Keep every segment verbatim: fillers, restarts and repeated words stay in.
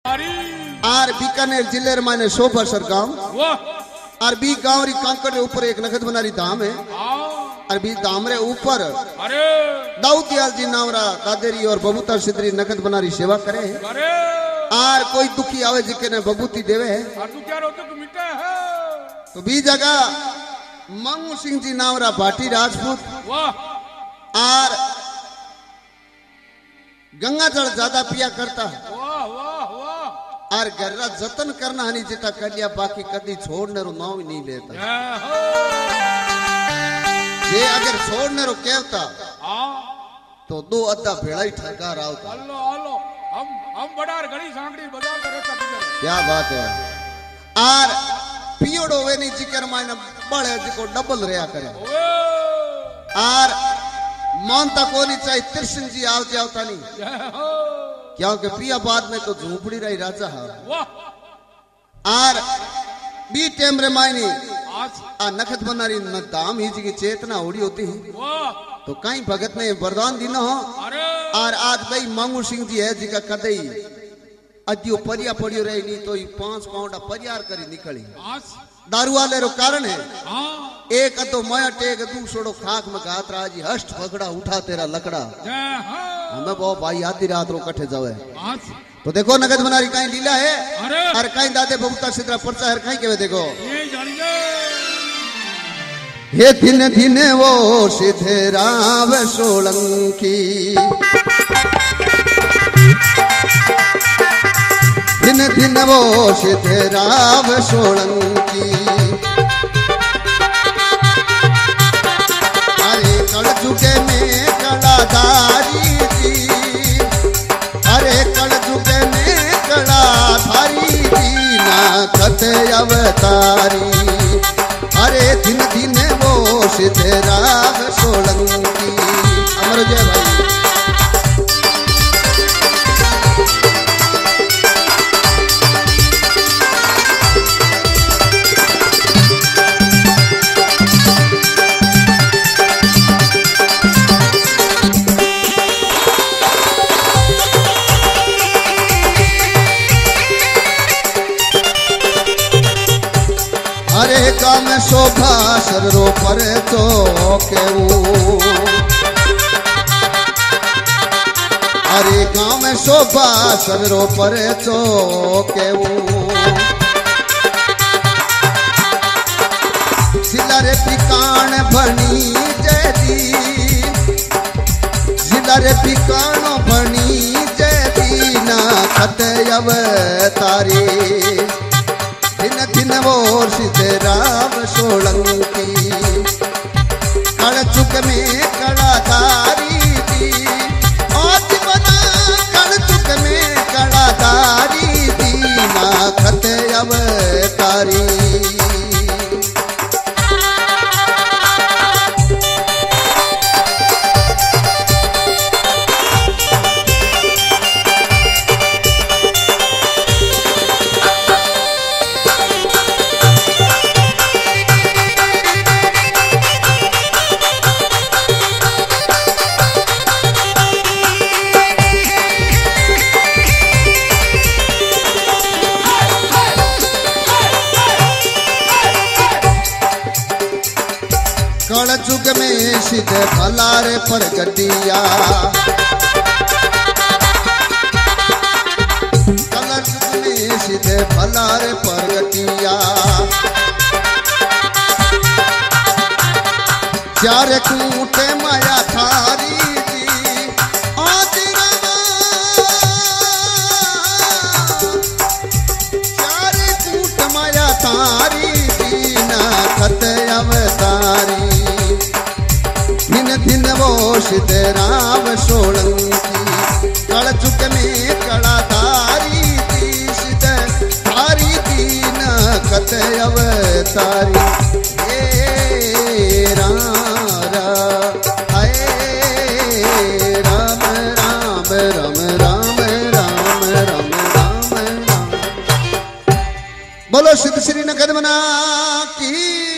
Are Bikaner जिले रे माने शोभासर गांव और बी गांव री कांकड़ रे ऊपर एक नखत बनारी धाम है और बी धाम रे ऊपर अरे दाऊदियाल जी नावरा दादेरी और बबूता सिद्धरी नखत बनारी सेवा करे अरे आर कोई दुखी आवे जिके ने बबूती देवे है तो बी जगह मांगू सिंह जी नावरा भाटी राजपूत वाह आर गंगा जल ज्यादा पिया करता है वाह वाह वाह और गर्रा जतन करना हनी जिता कर लिया बाकी कदी छोड़ने रो नाम ही नहीं लेता ये अगर छोड़ने रो कहता तो दो अद्धा भेड़ा ही ठगा रहा होता हेलो हेलो हम हम बड़ार गली सांगड़ी बाजार का रास्ता किधर क्या बात है आर पियोड़ो वे नहीं जिकर मायने बड़े जिको डबल रहा करे आर मानता को नहीं चाहिए कृष्ण जी आवते आवता नहीं क्योंकि पिया बाद में तो झूपड़ी रही राजा है आर बी टेम रे मायनी आ नखत बनारी न दाम ही जी की चेतना उड़ी होती है तो कहीं भगत ने वरदान दी ना हो और आज भाई मांगू सिंह जी है जी का कदई अद्यो परिया पड़ियो रही नहीं तो पांच पाउंड परियार करी निकली दारू वाले रो कारण है एक अतो माया टेक दू सोड़ो खाक में गात रहा जी हष्ट पकड़ा उठा तेरा लकड़ा हमें बहुत भाई आधी रात रो कट्ठे जावे तो देखो नगद बनारी कहीं लीला है और कहीं दादे बबूता सिद्धरा परचा है कहीं के देखो हे दिन दिन वो सिद्धराव सोलंकी दिन दिन वो सिद्धराव सोलंकी अरे कल जुगे में कलाधारी थी अरे कल जुगे में कलाधारी थी ना खत अवतारी अरे दिन दिन वो सिद्धराव सोलंकी अमर जय भाई में शोभा सरो पर तो अरे गांव में शोभा सरो पर तो जिला रे पिकान बनी जयदी जिला रे पिकान बनी जयदी ना खत अवतारी दिन दिन वो सिद्धराव सोलंकी कड़ चुक में कड़ाधारी थी आज बना कड़ चुक में कड़ाधारी थी ना खत अवतारी कल जुग में सीधे भलारे पर गड्डिया कल जुग में सीधे भलारे पर गड्डिया चार कूटे माया थारी दी चार कूट माया थारी दी ना खत अवतारी दिन वो सिद्धराव सोलंकी कड़ चुक में कड़ाधारी थी सिद्धधारी थी न कत अवतारी हे राम हाय राम राम राम राम राम राम राम राम बोलो सिद्ध श्री नगद मना की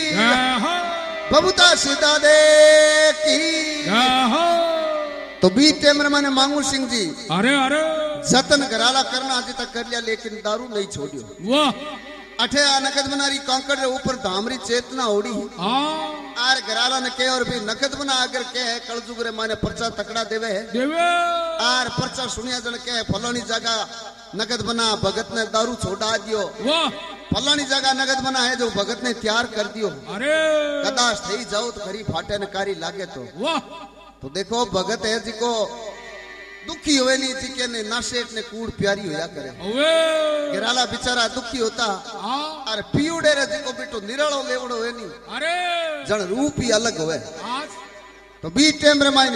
बबूता सीधा दे की तो बी टेमर माने मांगू सिंह जी अरे अरे जतन घराला करना अभी तक कर लिया लेकिन दारू नहीं छोड़ियो। वाह अठे आ नकद बनारी कांकड़ रे ऊपर धामरी चेतना ओड़ी हाँ आर घराला ने के और भी नकद बना अगर के कलजुग रे माने पर्चा तकड़ा देवे है देवे आर पर्चा सुनिया जन के फलानी जगह नगद बना भगत ने दारू छोड़ा दियो। वाह फलानी जगह नगद बना है जो भगत ने तैयार कर दियो। अरे कदाच थई जाओ तो खरी फाटे न कारी लागे तो वाह तो देखो भगत है जी को दुखी हुए नहीं जी के ने नाशेट ने कूड़ प्यारी होया करे ओए गिराला बेचारा दुखी होता हाँ अरे पीउडे रे जी को बेटो निरालो लेवड़ो है नहीं अरे जन रूप ही अलग होवे आज तो बी टेम रे मायने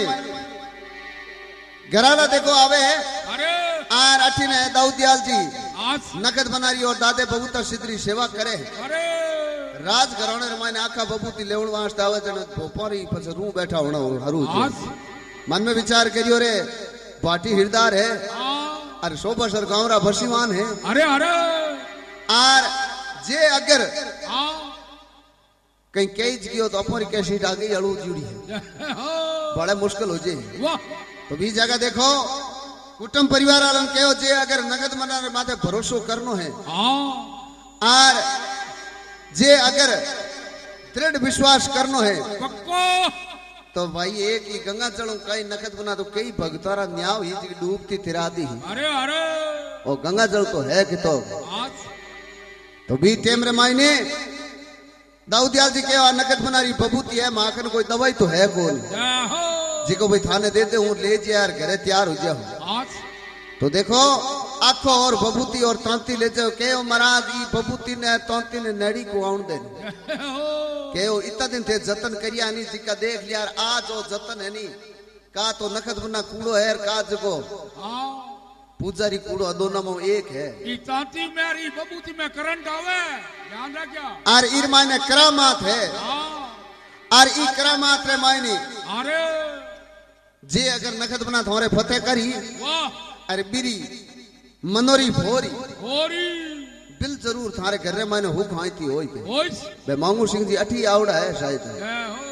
घराला देखो आवे है अरे आर अठी ने दाऊदियाल जी आज नगद बनारी और दादे बबूता सिद्धरी सेवा करे अरे राज घराणे रे मायने आखा बबूती लेवण वास्ते आवे जने भोपारी પછી रू बैठा होना हरू आज मन में विचार करियो रे बाटी हिरदार है हाँ अरे शोभा गाँव रा भसीवान है अरे अरे आर जे अगर हाँ कहीं केज गयो तो अपनी कैसी आ गई अड़ू जुड़ी है बड़ा मुश्किल हो जाए। वाह तो भी जगह देखो कुटुंब परिवार वालन कहो जे अगर नगद मना माथे भरोसो करनो है हाँ आर जे अगर दृढ़ विश्वास करनो है पक्को तो भाई एक ही गंगा चढ़ू कई नगद बना तो कई भगतारा न्याव ही जी डूबती तिरा दी अरे अरे और गंगा जल तो है कि तो आज तो भी टेम रे मायने दाऊदियाल जी के नगद बनारी बबूती है माखन कोई दवाई तो है कौन जय हो जी को भाई थाने दे दे हूँ ले जा यार घरे तैयार हो जाओ। आज तो देखो आखो और बबूती और तांती ले जाओ के महाराज ई बबूती ने तांती ने नेड़ी को आउन दे के इतना दिन थे जतन करिया नहीं जी का देख लिया आज ओ जतन है नहीं का तो नखत बना कूड़ो है का जगो हाँ पूजारी कूड़ो दोनों में एक है ई तांती में और ई बबूती में करंट आवे ध्यान रखिया और इर मायने करामात है हाँ और ई करामात रे मायने अरे जे अगर नखत बना थोड़े फतेह करी वाह अरे बिरी मनोरी भोरी होरी बिल जरूर थारे घर रे मायने हुक हाई थी होई के ओइस बे मांगू सिंह जी अठी आवड़ा है शायद जय हो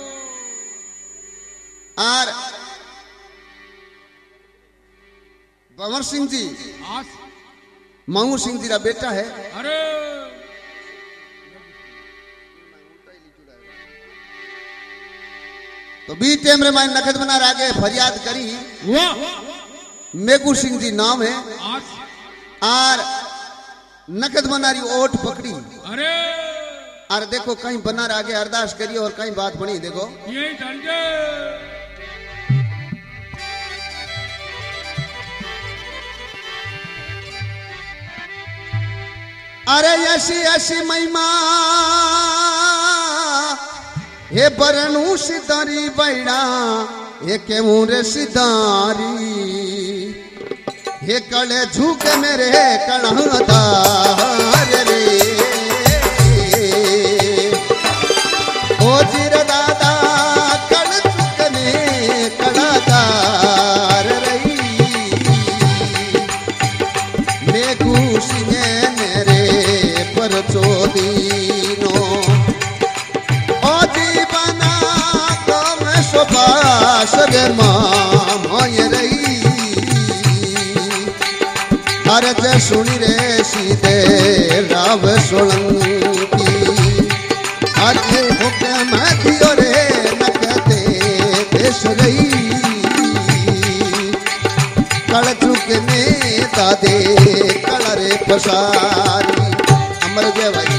और भंवर सिंह जी आज मांगू सिंह जी रा बेटा है अरे तो बी टेम रे मायने नखत बना आगे फरियाद करी वाह मेघू सिंह जी नाम है आज और नकद बनारी ओट पकड़ी अरे और देखो कहीं बनार आगे अरदास करी और कहीं बात बनी देखो ये डंडे अरे ऐसी ऐसी महिमा हे बरनू सिदारी बैड़ा हे केमू रे सिदारी हे कड़े झुक मेरे कड़ादार रे ओ जीर दादा कड़ झुकने कड़ादार रही मैं खुशियां मेरे पर चोदीनो ओ दीवाना तो मैं सुभाष रे मामा ये रही अरे जय सुनी रे सीधे राव सोलंकी अरे हुक्म दियो रे नकते देश गई कल चुकने दादे कल रे पसारी अमर जय भाई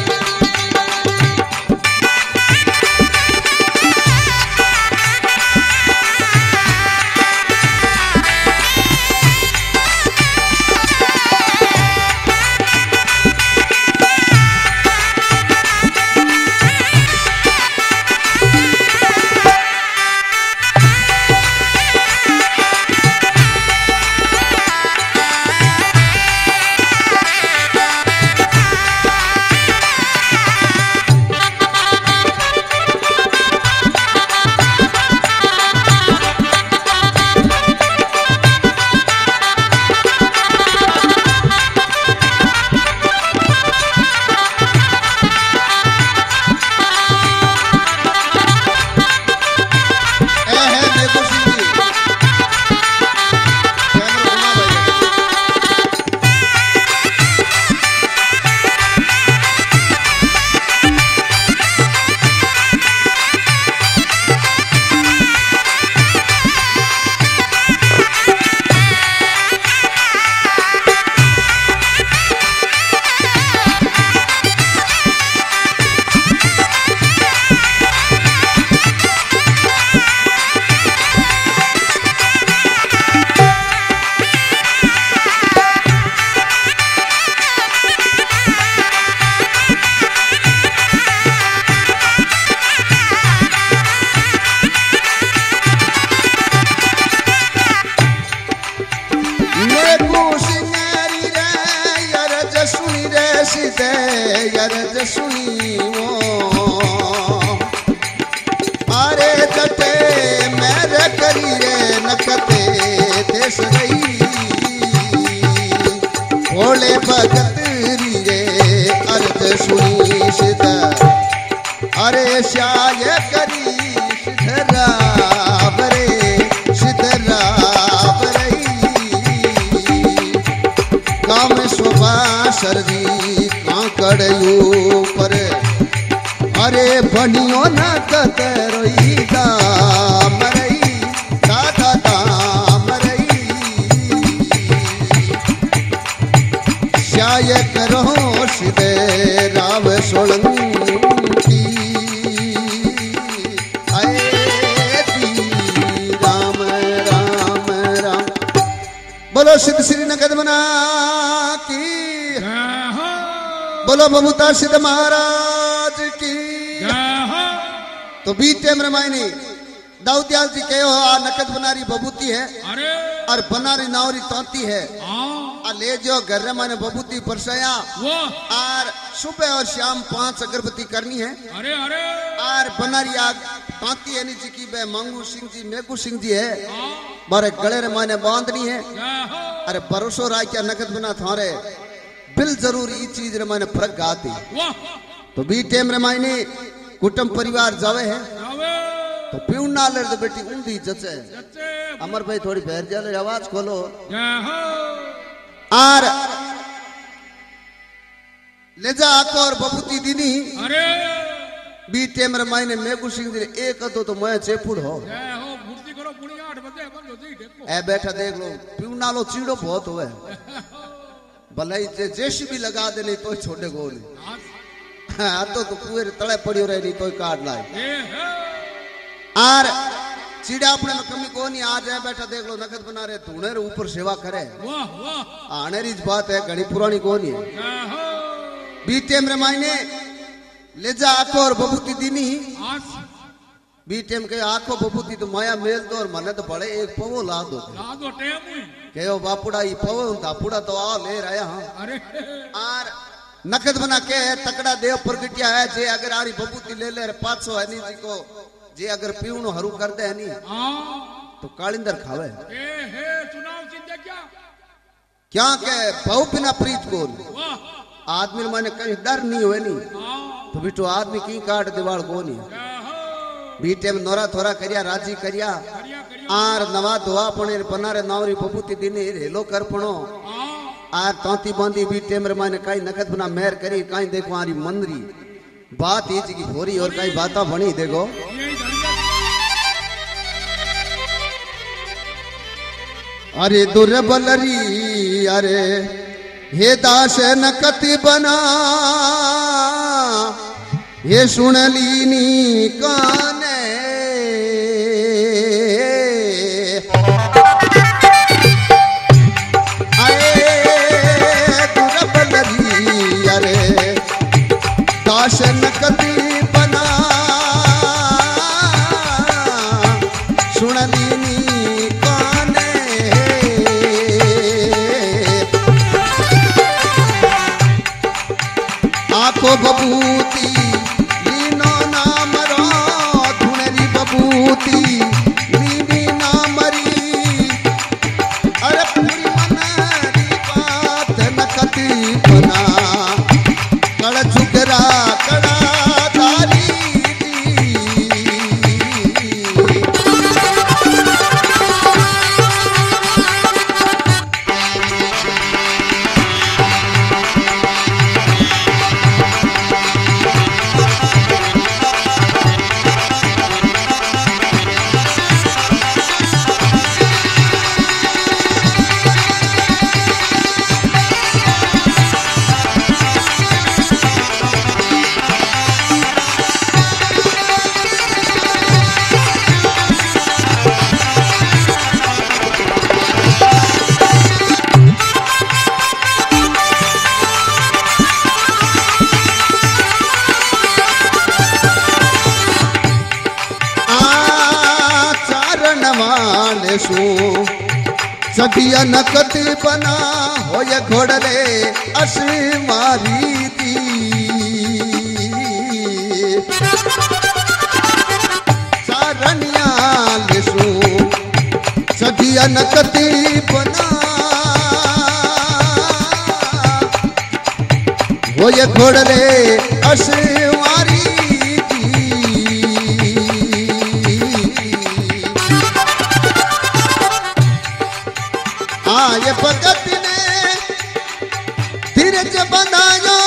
सीधे यरज सुनी वो अरे जटे मेरे करी रे नकते देश गई भोले भगत रे अर्ज सुनी सीधा अरे श्याय करी सिद्धरा बरे सिद्धरा काम शोभा सर्दी कांकड़यू पर अरे बनियो न कतरोई दाम रई दादा दाम रई श्याय करो सिद्धे राव सोलंकी राम राम राम बोलो सिद्ध श्री नगदमना की बोलो बबूता सिद्ध महाराज की तो बीते रमायनी दाऊदयाल जी कहो आ नकद बनारी बबूती है अरे और बनारी नावरी तोती है आ ले जो घर माने बबूती परसाया और सुबह और शाम पांच अगरबत्ती करनी है अरे अरे और बनारी आग तांती है नीचे की बे मांगू सिंह जी मेघू सिंह जी है बारे गले रे माने बांधनी है अरे भरोसो राय क्या नकद बना थारे बिल जरूर ये चीज रे माने फर्क गाती तो बी टेम रे मायने कुटुंब परिवार जावे है तो पीउन ना ले तो बेटी ऊंधी जचे अमर भाई थोड़ी बैर जाले आवाज खोलो आर ले जा आको और बबूती दीनी अरे बी टेम रे मायने मेघू सिंह जी एक तो तो मैं चेपुड़ हो करो पुणी आठ बजे बंद हो जाई देखो ए बैठा देख लो पीउन नालो चीड़ो बहुत होवे भले जे जेसीबी लगा दे नहीं तो छोटे को नहीं हां तो तो कुएं तले पड़ियो रहे नहीं तो काट लाए आर चीड़ा अपने में कमी को नहीं आ जाए बैठा देख लो नकद बना रहे धूने रे ऊपर सेवा करे वाह वाह आने री बात है घड़ी पुरानी को नहीं है बीटेम रे मायने ले जा आको और बबूती दीनी बीटेम के आको बबूती तो माया मेल दो और मने तो बड़े एक पवो ला दो ला दो टेम कहो बापुड़ा ये पवो दापुड़ा तो आ ले रहा हां अरे आर नकद बना के तकड़ा देव प्रगटिया है जे अगर आरी बबूती ले ले पाँच सौ है नी जी को जे अगर पीवनो हरू कर दे नी तो कालिंदर खावे ए हे चुनाव चिंता क्या क्या के बहु बिना प्रीत को आदमी माने कहीं डर नहीं हुए नी तो बिटो आदमी की काट दीवार को नहीं बीटे में नोरा थोरा करिया राजी करिया आर नवा धोआ पणे बनारे नावरी बबूती दिने हेलो कर पणो आर तांती बांधी बीटे में माने काई नकद बना मेहर करी काई देखो आरी मंदरी बात ही की भोरी और काई बाता बनी देखो अरे दुर्बलरी अरे हे दास नकति बना हे सुन लीनी काने आए दुर्बलरी अरे दास नकति बना सुन लीनी काने आको बबूती लीनो नाम रो धुनेरी बबूती लीनी नामरी अरे पूरी मनारी बात नकती बना कड़ झुकरा कड़ा दारी सदिया नकद बना हो ये घोड़ले अस मारी दी अनकती बना वो ये घोड़ले अशवारी हाँ ये भगत ने धीरज बनाया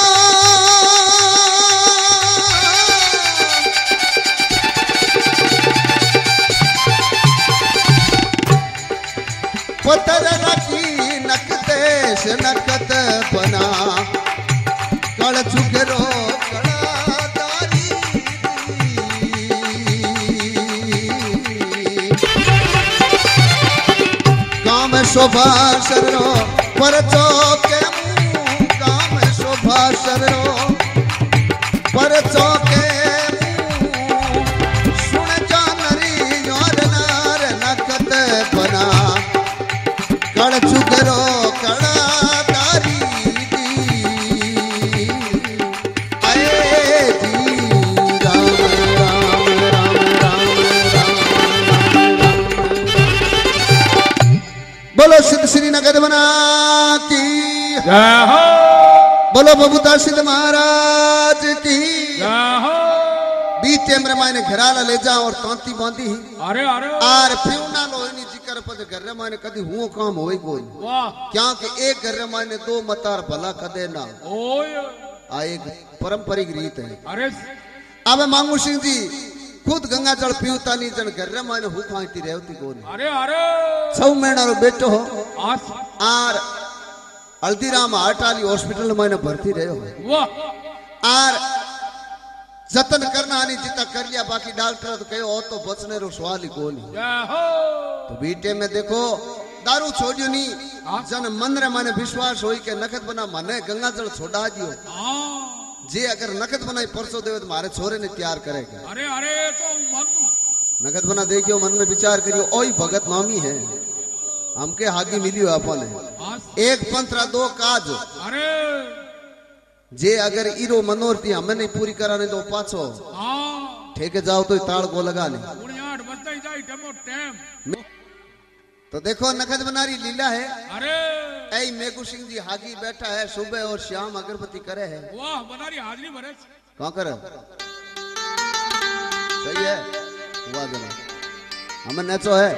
पत्थर रखी नकते से नकत बना कड़ चुकरो कड़ादारी काम शोभा शरणो पर चौके मुँह काम शोभा शरणो पर चौके मुँह सुन जानरी और नार नकत बना कड़ चुकरो कड़ादारी बोलो सिद्ध श्री नगद बना की जय हो। बोलो बबूता सिद्ध महाराज की जय हो। बीते मेरे मायने घराला ले जाओ और तांती बांधी अरे अरे आर प्यू ना लो इनी जिक्र पर घर रे मायने कदी हुओ काम होई कोई वाह क्या कि एक घर रे मायने दो मतार भला कदे ना ओए आ एक पारंपरिक रीत है। अरे अब मांगू सिंह जी खुद गंगा जल पीवता नहीं जन घर रे मायने हु खाती रहती कोनी अरे अरे छह महीना रो बेटो हो आस आर हल्दीराम हार्टाली हॉस्पिटल में भर्ती रहे हो वाह आर जतन करना नहीं जितना कर लिया बाकी डॉक्टर तो कहो और तो बचने रो सवाल ही कोनी जय हो। तो बीटे में देखो दारू छोड़ियो नहीं जन मन रे माने विश्वास होई के नखत बना मने गंगा जल छोड़ा दियो हाँ जे अगर नखत बनाई परसों देवे तो मारे छोरे ने तैयार करेगा अरे अरे तो मन नखत बना देखियो मन में विचार करियो ओई भगत नामी है हमके हागी मिलियो अपन आस एक पंत्रा दो काज अरे जे अगर इरो मनोरती हमें नहीं पूरी कराने तो पाछो हाँ ठेके जाओ तो ताड़ को लगा नहीं पूरी आठ बजता ही जाए टमो टाइम तो देखो नखत बनारी लीला है अरे ऐ मेघू सिंह जी हागी बैठा है सुबह और शाम अगरबत्ती करे है वाह बनारी हाजरी भरे कहाँ करे सही है हुआ जना हमें नचो है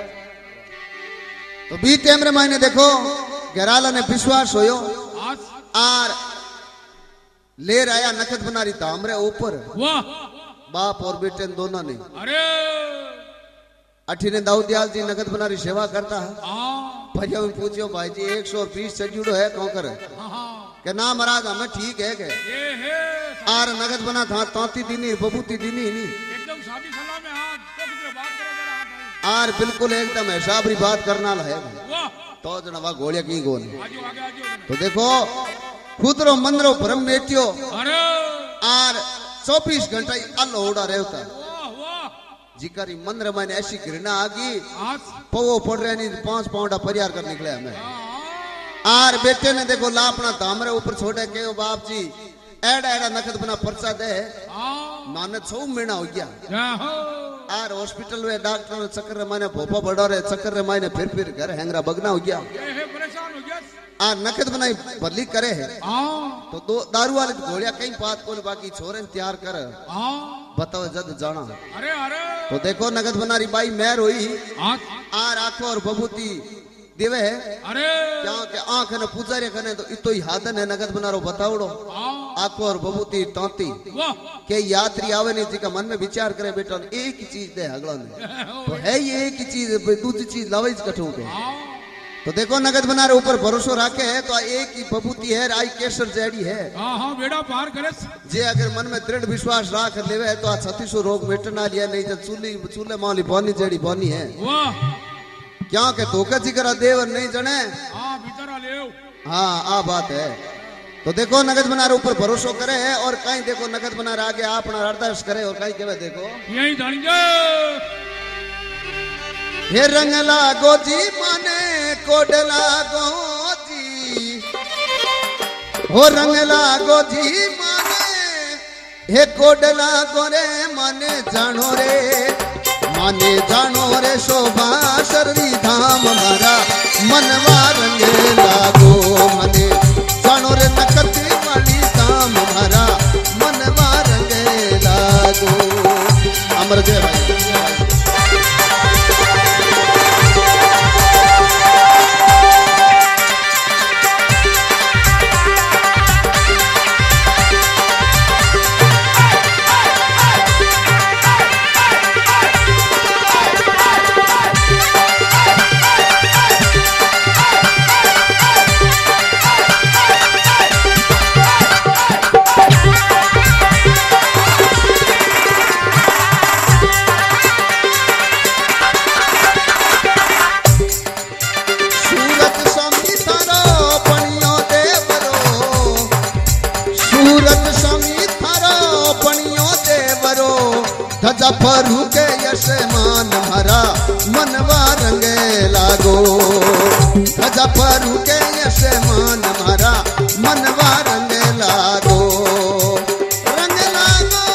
तो बी टाइम रे मायने देखो घराला ने विश्वास होयो आस आर ले आया नखत बनारी तामरे ऊपर वाह बाप और बेटे दोनों ने अरे अठीने दाऊदयाल जी नगद बनारी सेवा करता है हाँ भैया में पूछियो भाई जी एक सौ बीस चजुड़ो है कौन करे हाँ के ना महाराज हमें ठीक है के ये है आर नगद बना था तांती दीनी बबूती दीनी नहीं एकदम शादी सलाह में हाथ तो कितने बात करो जरा हाथ आर बिल्कुल एकदम हिसाबरी बात करना है वाह तो जनवा घोड़िया की गोल आजो आगे आजो तो देखो खुदरो मंदरो भरम नेटियो अरे आर चौबीस घंटा अल्लोड़ा रहता वाह वाह जिकारी मंदिर मैंने ऐसी घृणा आ गई आस पवो पड़ रहे नहीं पांच पाउंडा परियार कर निकले हमें हाँ आर बेटे ने देखो लापना तामरे ऊपर छोड़े के बाप जी एड़ा एड़ा नखत बना पर्चा दे हाँ माने छह महीना हो गया जय हो। आर हॉस्पिटल में डॉक्टर चक्कर रे माने भोपा बड़ा रहे चक्कर रे माने फिर फिर घर हैंगरा बगना हो गया ये है परेशान हो गया आर नखत बनाई बदली करे है हाँ तो दो दारू वाले घोड़िया कई बात को बाकी छोरे ने तैयार कर हाँ बताओ जद जाना अरे अरे तो देखो नगद बनारी बाई मैर हुई आस आर आंखों और बबूती देवे है अरे क्या के आंख ने पुजारी कने तो इतो ही हादन है नगद बनारो बताओड़ो हाँ आंखों और बबूती तांती वाह के यात्री आवे नहीं जी का मन में विचार करे बेटा एक ही चीज दे अगला ने तो है ये एक ही चीज दूसरी चीज लावे कठू के हाँ तो देखो नगद बना रहे ऊपर भरोसा रखे है तो एक ही बबूती है आई केसर जैडी है हाँ हाँ बेड़ा पार करे जे अगर मन में दृढ़ विश्वास राख लेवे है तो आ छत्तीसो रोग मिटना लिया नहीं तो चूली चूल्हे माली बनी जड़ी बनी है वाह क्या के धोखा जिगरा देवर नहीं जने हाँ भीतरा ले हाँ आ बात है तो देखो नगद बना रहे ऊपर भरोसा करे है और कहीं देखो नगद बना रहे आगे अपना अरदास करे और कहीं के देखो यही धनिया हे रंग लागो जी माने कोड लागो जी हो रंग लागो जी माने हे कोड लागो रे माने जानो रे माने जानो रे शोभा शररी धाम मारा मनवा रंगे लागो मने जानो रे नकती वाली धाम मारा मनवा रंगे लागो। अमर जय भाई। धजा फरू के यश मान भरा मनवा रंगे लागो। धजा फरू के यश मान भरा मनवा रंगे लागो। रंग लागो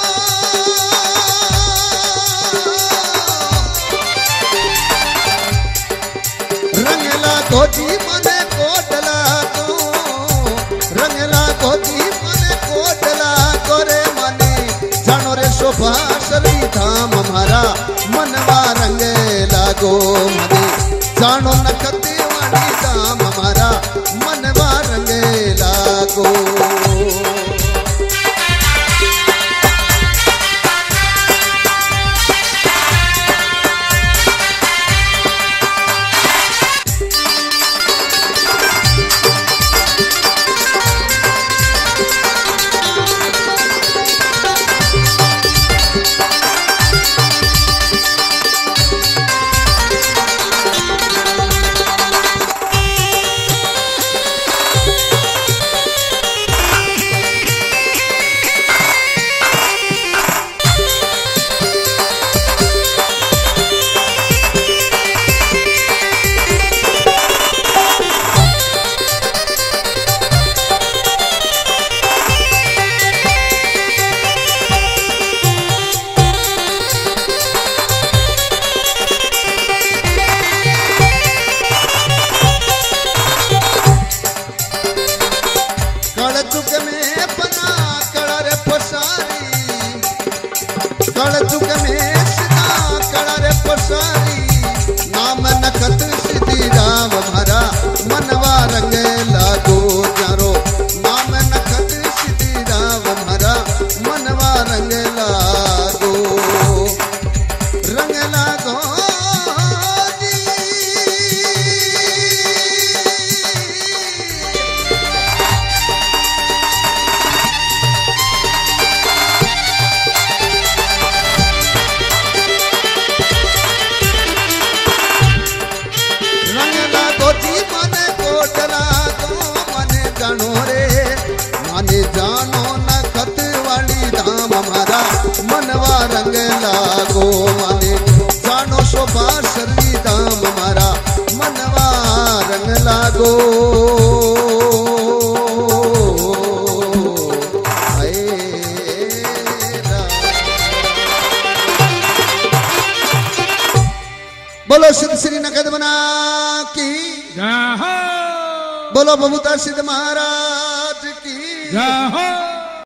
रंग लागो जी मने कोट लागो। रंग लागो जी मने कोट लागो रे मने जानो रे शोभा धाम हमारा मनवा रंगे लागो मने जानो नखती वाली धाम हमारा मनवा रंगे लागो। नाम नखत सिद्धि राम भरा मनवा रंगे लागो चारो। नाम नखत सिद्धि राम भरा मनवा रंगे लागो। रंग लागो जी माने जानो नखत वाली धाम हमारा मनवा रंग लागो। माने जानो शोभा शररी धाम हमारा मनवा रंग लागो। बोलो सिद्ध श्री नकदमना की बोलो बबूता सिद्ध महाराज की।